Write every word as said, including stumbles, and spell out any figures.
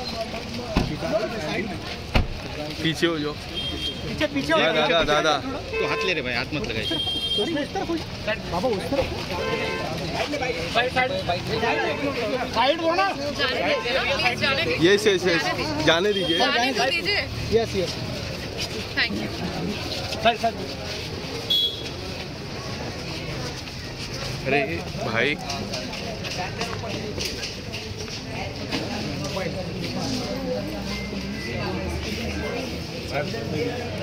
पीछे हो जो, पीछे पीछे हो दादा दादा। तो हाथ ले रहे भाई, हाथ मत लगाइए। बाबा उस तरफ साइड हो ना, यस यस यस, जाने दीजिए। Yes yes, thank you. Sir sir अरे भाई सर